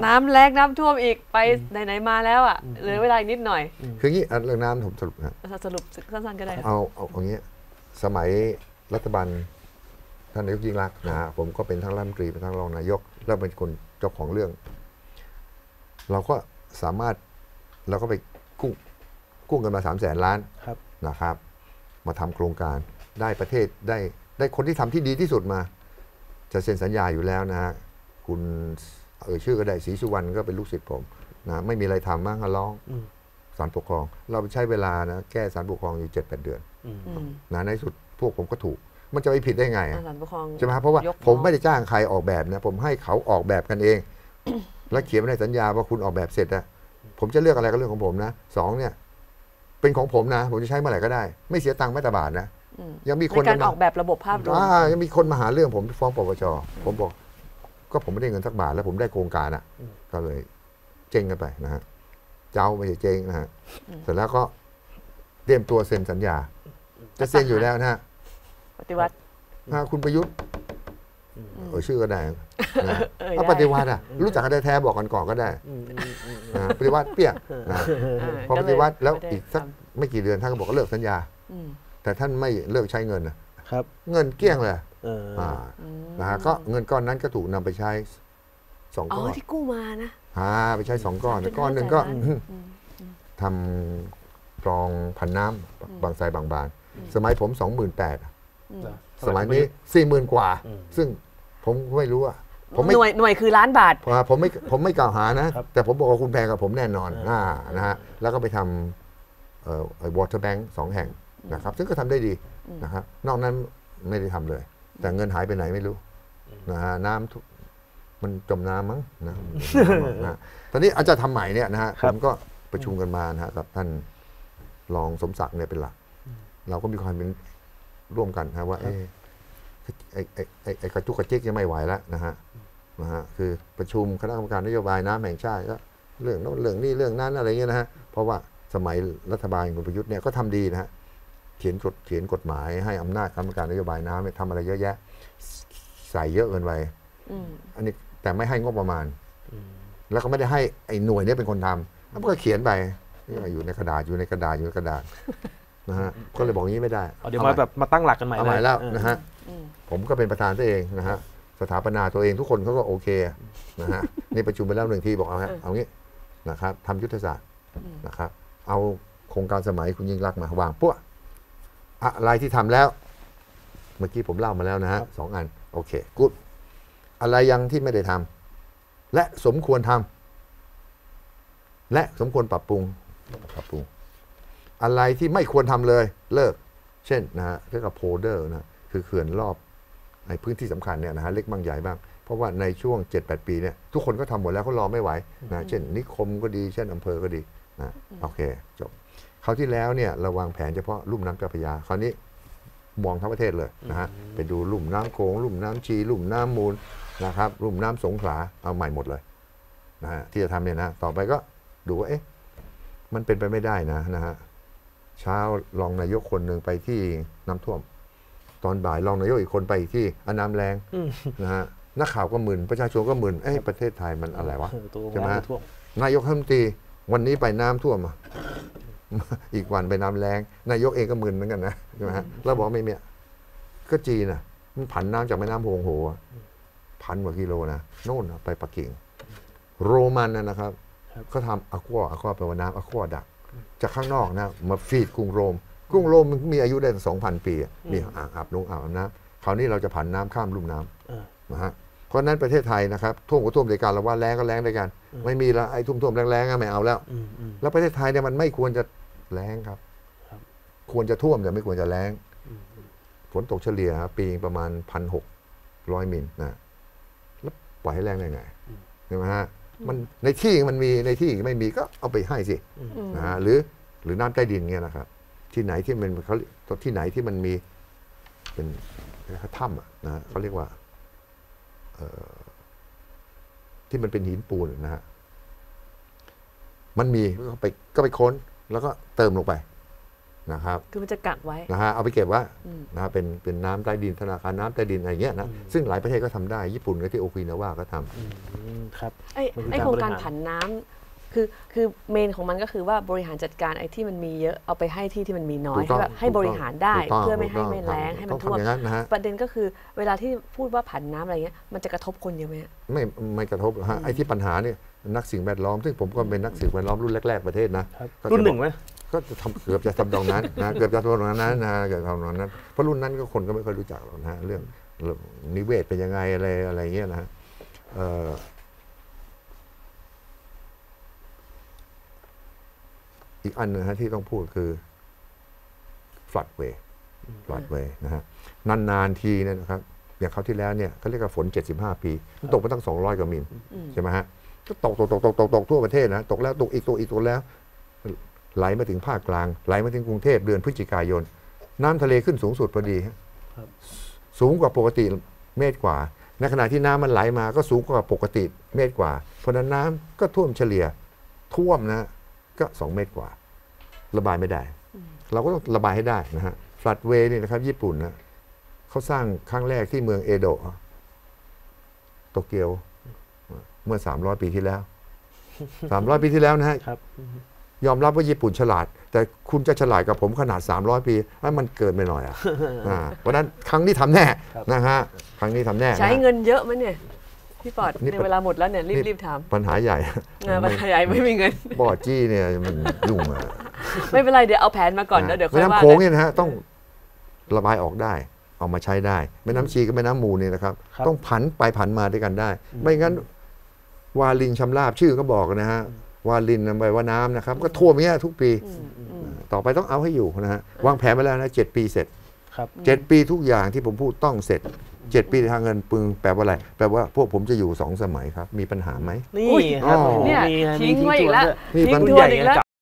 น้ำแล้งน้ำท่วมอีกไปไหนๆมาแล้วอ่ะเหลือเวลาอีกนิดหน่อยคืองี้เรื่องน้ำผมสรุปนะสรุปสั้นๆก็ได้เอางี้สมัยรัฐบาลท่านนายกยิ่งรักษณ์นะผมก็เป็นทั้งรัฐมนตรีเป็นทั้งรองนายกแล้วเป็นคนเจ้าของเรื่องเราก็สามารถเราก็ไปกู้กันมา300,000 ล้านนะครับมาทำโครงการได้ประเทศได้คนที่ทำที่ดีที่สุดมาจะเซ็นสัญญาอยู่แล้วนะฮะคุณชื่อก็ได้ศรีสุวรรณก็เป็นลูกศิษย์ผมนะไม่มีอะไรทำมากก็ร้องศาลปกครองเราใช้เวลานะแก้ศาลปกครองอยู่ 7-8 เดือนนะในสุดพวกผมก็ถูกมันจะไปผิดได้ไงใช่ไหมเพราะว่าผมไม่ได้จ้างใครออกแบบนะผมให้เขาออกแบบกันเองแล้วเขียนไว้ในสัญญาว่าคุณออกแบบเสร็จอะผมจะเลือกอะไรก็เรื่องของผมนะ2เนี่ยเป็นของผมนะผมจะใช้เมื่อไหร่ก็ได้ไม่เสียตังค์แม้แต่บาทนะยังมีคนการออกแบบระบบภาพรวมยังมีคนมาหาเรื่องผมฟ้องปปชผมบอกก็ผมไม่ได้เงินสักบาทแล้วผมได้โครงการอะก็เลยเจ๊งกันไปนะฮะเจ้าไม่ใช่เจ๊งนะฮะเสร็จแล้วก็เตรียมตัวเซ็นสัญญาจะเซ็นอยู่แล้วนะฮะปฏิวัติคุณประยุทธ์ชื่อก็ได้เอาปฏิวัติอ่ะรู้จักกันได้แท้บอกกันก่อนก็ได้ปฏิวัติเปี้ยพอปฏิวัติแล้วอีกสักไม่กี่เดือนท่านก็บอกก็เลิกสัญญาแต่ท่านไม่เลิกใช้เงินนะครับเงินเกลี้ยงเลยนะฮะก็เงินก้อนนั้นก็ถูกนำไปใช้2 ก้อนที่กู้มานะไปใช้2 ก้อนก้อนหนึ่งก็ทำคลองผันน้ำบางไทรบางบานสมัยผม 28,000สมัยนี้ 40,000 กว่าซึ่งผมไม่รู้อะผมหน่วยคือล้านบาทผมไม่กล่าวหานะแต่ผมบอกว่าคุณแพงกับผมแน่นอนนะฮะแล้วก็ไปทำwater bank 2 แห่งนะครับซึ่งก็ทำได้ดีนะครับนอกนั้นไม่ได้ทำเลยแต่เงินหายไปไหนไม่รู้นะฮะน้ำมันจมน้ำมั้งนะตอนนี้อาจจะทำใหม่เนี่ยนะฮะผมก็ประชุมกันมานะฮะกับท่านรองสมศักดิ์เนี่ยเป็นหลักเราก็มีความเป็นร่วมกันนะว่าไอ้กระจุกกระจิกยังไม่ไหวแล้วนะฮะคือประชุมคณะกรรมการนโยบายน้ำแห่งชาติก็เรื่องโน้นเรื่องนี้เรื่องนั้นอะไรเงี้ยนะฮะเพราะว่าสมัยรัฐบาลคุณประยุทธ์เนี่ยก็ทำดีนะฮะเขียนกฎหมายให้อำนาจคณะกรรมการนโยบายน้ำทำอะไรเยอะแยะใส่เยอะเกินไปอันนี้แต่ไม่ให้งบประมาณแล้วก็ไม่ได้ให้ไอ้หน่วยนี้เป็นคนทำแล้วก็เขียนไปอยู่ในกระดาษนะฮะก็เลยบอกงี้ไม่ได้เดี๋ยวมาตั้งหลักกันใหม่แล้วนะฮะผมก็เป็นประธานตัวเองนะฮะสถาปนาตัวเองทุกคนเขาก็โอเคนะฮะนี่ประชุมไปแล้ว1 ทีบอกเอางี้นะครับทำยุทธศาสตร์นะครับเอาโครงการสมัยคุณยิ่งรักมาวางปุ๊บอะไรที่ทำแล้วเมื่อกี้ผมเล่ามาแล้วนะฮะ2 อันโอเคกู๊ดอะไรยังที่ไม่ได้ทำและสมควรทำและสมควรปรับปรุงอะไรที่ไม่ควรทำเลยเลิกเช่นนะฮะเรียกว่าโพเดอร์นะคือเขื่อนรอบในพื้นที่สำคัญเนี่ยนะฮะเล็กบ้างใหญ่บ้างเพราะว่าในช่วง 7-8 ปีเนี่ยทุกคนก็ทำหมดแล้วเขารอไม่ไหวนะเช่นนิคมก็ดีเช่นอำเภอก็ดีนะโอเคจบคราวที่แล้วเนี่ยเราวางแผนเฉพาะลุ่มน้ำเจ้าพระยาคราวนี้มองทั้งประเทศเลยนะฮะไปดูลุ่มน้ำโขงลุ่มน้ำชีลุ่มน้ำมูลนะครับลุ่มน้ำสงขลาเอาใหม่หมดเลยนะฮะที่จะทำเนี่ยนะต่อไปก็ดูว่ามันเป็นไปไม่ได้นะฮะเช้ารองนายกคนหนึ่งไปที่น้ำท่วมตอนบ่ายรองนายกอีกคนไปที่น้ำแรงนะฮะนักข่าวก็มึนประชาชนก็มึนประเทศไทยมันอะไรวะใช่ไหมนายกรัฐมนตรีวันนี้ไปน้ำท่วมอีกวันไปน้ำแรงนายกเองก็มึนเหมือนกันนะใช่ไหมฮะแล้วบอกไม่เมียก็จีนมันผันน้ำจากแม่น้ำโฮงโห1,000 กว่ากิโลนะโน่นไปปักกิ่งโรมันนะครับเขาทำอะควาแปลว่าน้ำอะควาดักจากข้างนอกนะมาฟีดกรุงโรมมันมีอายุได้ 2,000 ปีมีอ่างอาบน้ำคราวนี้เราจะผันน้ำข้ามลุ่มน้ำนะฮะเพราะนั้นประเทศไทยนะครับท่วมก็ท่วมด้วยกันเราว่าแล้งก็แล้งด้วยกันไม่มีแล้วไอ้ท่วมแรงๆไม่เอาแล้วแล้วประเทศไทยเนี่ยมันไม่ควรจะแล้งครับควรจะท่วมแต่ไม่ควรจะแล้งฝนตกเฉลี่ยปีประมาณ 1,600 มิลนะแล้วปล่อยให้แล้งได้ไงใช่ไหมฮะมันในที่มันมีในที่ไม่มีก็เอาไปให้สินะฮะหรือน้ำใต้ดินเงี้ยนะครับที่ไหนที่มันเขาที่ไหนที่มันมีเป็นถ้ำนะเขาเรียกว่าที่มันเป็นหินปูนนะฮะมันมีก็ไปค้นแล้วก็เติมลงไปนะครับคือมันจะกักไว้นะฮะเอาไปเก็บไว่านะเป็นน้ำใต้ดินธนาคารน้ำใต้ดินอะไรเงี้ยนะซึ่งหลายประเทศก็ทำได้ญี่ปุ่นก็ที่โอกินาวาก็ทำครับไอ้โครงการผันน้ำคือเมนของมันก็คือว่าบริหารจัดการไอ้ที่มันมีเยอะเอาไปให้ที่มันมีน้อยถูกต้องแบบให้บริหารได้ถูกต้องเพื่อไม่ให้ถูกต้องไม่แล้งให้มันท่วมต้องทำอย่างนั้นนะฮะประเด็นก็คือเวลาที่พูดว่าผันน้ำอะไรเงี้ยมันจะกระทบคนเยอะไหมไม่กระทบฮะไอ้ที่ปัญหาเนี่ยนักสิ่งแวดล้อมซึ่งผมก็เป็นนักสิ่งแวดล้อมรุ่นแรกๆประเทศนะครับ ก็จะรุ่นหนึ่งไหมก็จะทำเกือบจะทำตรงนั้นนะเกือบจะทำตรงนั้นนะเกือบทำตรงนั้นเพราะรุ่นนั้นก็คนก็ไม่ค่อยรู้จักหรอกนะฮะเรื่องนิเวศเป็นยังไงอะไรเงี้ยนะฮะอีกอันนึงฮะที่ต้องพูดคือ floodway นะฮะนานๆทีเนี่ยนะครับอย่างคราวที่แล้วเนี่ยเขาเรียกว่าฝน75 ปีมันตกมาตั้ง200 กว่ามิลใช่ไหมฮะก็ตกทั่วประเทศนะตกแล้วตกอีกแล้วไหลมาถึงภาคกลางไหลมาถึงกรุงเทพเดือนพฤศจิกายนน้ำทะเลขึ้นสูงสุดพอดีสูงกว่าปกติเมตรกว่าในขณะที่น้ำมันไหลมาก็สูงกว่าปกติเมตรกว่าเพราะนั้นน้ำก็ท่วมเฉลี่ยท่วมนะก็2 เมตรกว่าระบายไม่ได้เราก็ต้องระบายให้ได้นะฮะฟลัดเวย์นี่นะครับญี่ปุ่นนะเขาสร้างครั้งแรกที่เมืองเอโดะโตเกียวเมื่อ300 ปีที่แล้ว300 ปีที่แล้วนะฮะยอมรับว่าญี่ปุ่นฉลาดแต่คุณจะฉลาดกับผมขนาด300 ปีมันเกินไปหน่อยเพราะนั้นครั้งนี้ทำแน่นะฮะครั้งนี้ทำแน่ใช้เงินเยอะมั้ยเนี่ยพี่ปอดในเวลาหมดแล้วเนี่ยรีบถามปัญหาใหญ่ปัญหาใหญ่ไม่มีเงินบอจี้เนี่ยมันยุ่งไม่เป็นไรเดี๋ยวเอาแผนมาก่อนแล้วเดี๋ยวค่อยว่ากันแม่น้ำโขงเนี่ยนะฮะต้องระบายออกได้เอามาใช้ได้แม่น้ำชีกับแม่น้ำมูลเนี่ยนะครับต้องผันไปผันมาด้วยกันได้ไม่งั้นวาลินชำราบชื่อก็บอกนะฮะวาลินแปลว่าน้ำนะครับก็ท่วมอย่างเงี้ยทุกปีต่อไปต้องเอาให้อยู่นะฮะวางแผนไว้แล้วนะ7 ปีเสร็จ7 ปีทุกอย่างที่ผมพูดต้องเสร็จ7 ปีทางเงินปึงแปลว่าอะไรแปลว่าพวกผมจะอยู่2 สมัยครับมีปัญหาไหมนี่ครับเนี่ยทิ้งไว้อีกแล้วทิ้งทวนอีกแล้ว